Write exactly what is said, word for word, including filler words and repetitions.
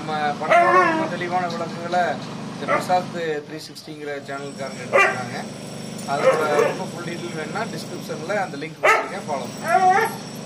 நம்ம படத்தோட ரொம்ப தெளிவான விளக்கங்களை இந்த பிரசாத் த்ரீ சிக்ஸ்டிங்கிற சேனலுக்காரங்க எடுத்துருக்காங்க. அதோட ரொம்ப ஃபுல் டீட்டெயில் வேணுன்னா டிஸ்கிரிப்ஷனில் அந்த லிங்க் கொடுத்துருக்கேன், ஃபாலோ பண்ணுங்க.